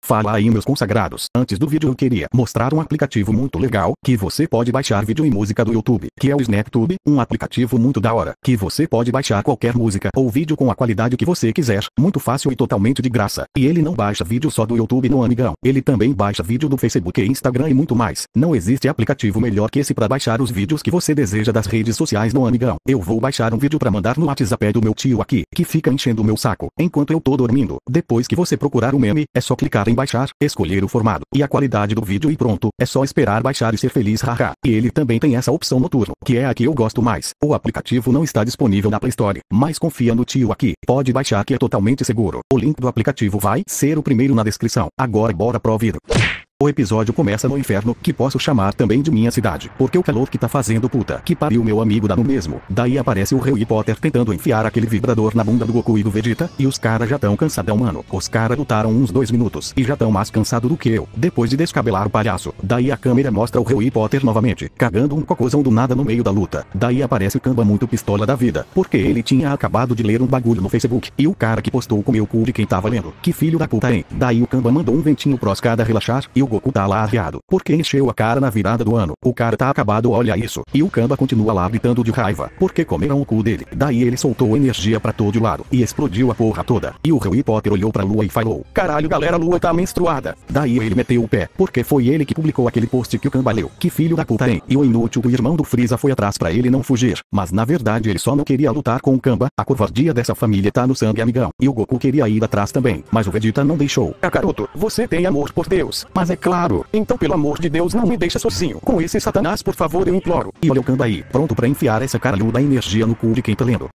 Fala aí, meus consagrados. Antes do vídeo eu queria mostrar um aplicativo muito legal, que você pode baixar vídeo e música do YouTube, que é o SnapTube, um aplicativo muito da hora, que você pode baixar qualquer música ou vídeo com a qualidade que você quiser, muito fácil e totalmente de graça. E ele não baixa vídeo só do YouTube não, amigão. Ele também baixa vídeo do Facebook e Instagram e muito mais. Não existe aplicativo melhor que esse para baixar os vídeos que você deseja das redes sociais, não, amigão. Eu vou baixar um vídeo para mandar no WhatsApp do meu tio aqui, que fica enchendo o meu saco enquanto eu tô dormindo. Depois que você procurar o meme, é só clicar em baixar, escolher o formato e a qualidade do vídeo e pronto, é só esperar baixar e ser feliz, haha. E ele também tem essa opção noturno, que é a que eu gosto mais. O aplicativo não está disponível na Play Store, mas confia no tio aqui, pode baixar que é totalmente seguro. O link do aplicativo vai ser o primeiro na descrição. Agora bora pro vídeo. O episódio começa no inferno, que posso chamar também de minha cidade, porque o calor que tá fazendo, puta que pariu, meu amigo, dá no mesmo. Daí aparece o Harry Potter tentando enfiar aquele vibrador na bunda do Goku e do Vegeta, e os caras já tão cansadão, mano. Os caras lutaram uns 2 minutos e já tão mais cansado do que eu, depois de descabelar o palhaço. Daí a câmera mostra o Harry Potter novamente, cagando um cocôzão do nada no meio da luta. Daí aparece o Kamba muito pistola da vida, porque ele tinha acabado de ler um bagulho no Facebook, e o cara que postou comeu o cu de quem tava lendo. Que filho da puta, hein? Daí o Kamba mandou um ventinho pros cada relaxar, e o Goku tá lá arriado, porque encheu a cara na virada do ano. O cara tá acabado, olha isso. E o Kamba continua lá gritando de raiva, porque comeram o cu dele. Daí ele soltou energia pra todo lado, e explodiu a porra toda. E o Harry Potter olhou pra lua e falou: caralho galera, a lua tá menstruada. Daí ele meteu o pé, porque foi ele que publicou aquele post que o Kamba leu. Que filho da puta, hein? E o inútil do irmão do Freeza foi atrás pra ele não fugir, mas na verdade ele só não queria lutar com o Kamba. A covardia dessa família tá no sangue, amigão. E o Goku queria ir atrás também, mas o Vegeta não deixou. Kakaroto, você tem amor por Deus, mas é claro. Então pelo amor de Deus não me deixa sozinho com esse satanás, por favor, eu imploro. E olha o Kamba aí, pronto pra enfiar essa caralhuda energia no cu de quem tá lendo.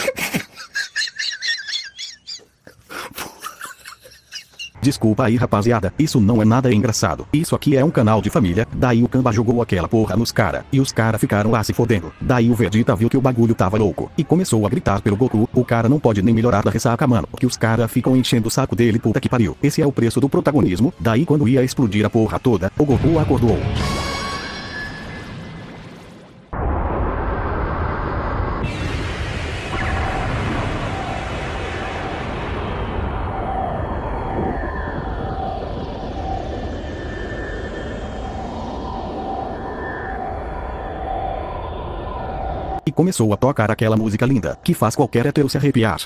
Desculpa aí, rapaziada, isso não é nada engraçado. Isso aqui é um canal de família. Daí o Kamba jogou aquela porra nos cara, e os cara ficaram lá se fodendo. Daí o Vegeta viu que o bagulho tava louco, e começou a gritar pelo Goku. O cara não pode nem melhorar da ressaca, mano, que os cara ficam enchendo o saco dele, puta que pariu. Esse é o preço do protagonismo. Daí quando ia explodir a porra toda, o Goku acordou. E começou a tocar aquela música linda, que faz qualquer hétero se arrepiar.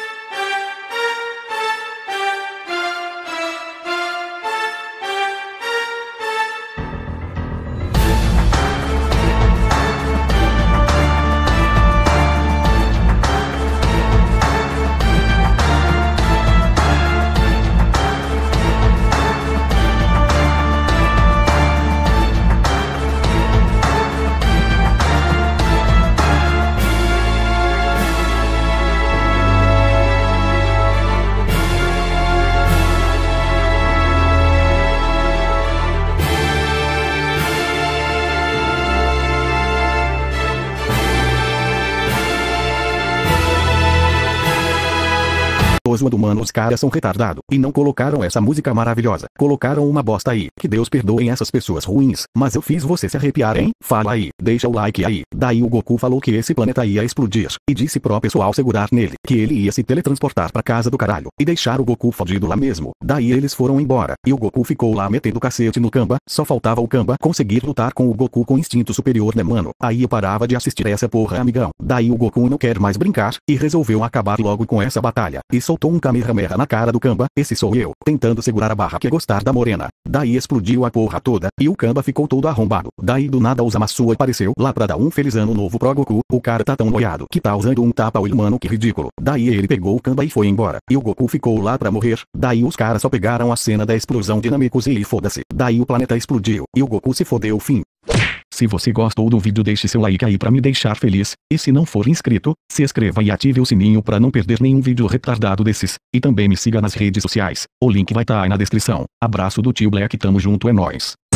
Mano, os caras são retardados, e não colocaram essa música maravilhosa. Colocaram uma bosta aí. Que Deus perdoem essas pessoas ruins, mas eu fiz você se arrepiar, hein? Fala aí, deixa o like aí. Daí o Goku falou que esse planeta ia explodir, e disse pro pessoal segurar nele, que ele ia se teletransportar pra casa do caralho, e deixar o Goku fodido lá mesmo. Daí eles foram embora, e o Goku ficou lá metendo cacete no Kamba. Só faltava o Kamba conseguir lutar com o Goku com instinto superior, né, mano? Aí eu parava de assistir essa porra, amigão. Daí o Goku não quer mais brincar, e resolveu acabar logo com essa batalha, e soltou um Kamehameha na cara do Kamba. Esse sou eu, tentando segurar a barra que é gostar da morena. Daí explodiu a porra toda, e o Kamba ficou todo arrombado. Daí do nada o Zamasu apareceu lá pra dar um feliz ano novo pro Goku. O cara tá tão noiado que tá usando um tapa-olho, mano, que ridículo. Daí ele pegou o Kamba e foi embora, e o Goku ficou lá pra morrer. Daí os caras só pegaram a cena da explosão de Namekusei e foda-se. Daí o planeta explodiu, e o Goku se fodeu, fim. Se você gostou do vídeo, deixe seu like aí pra me deixar feliz, e se não for inscrito, se inscreva e ative o sininho pra não perder nenhum vídeo retardado desses, e também me siga nas redes sociais, o link vai tá aí na descrição. Abraço do tio Black, tamo junto, é nóis.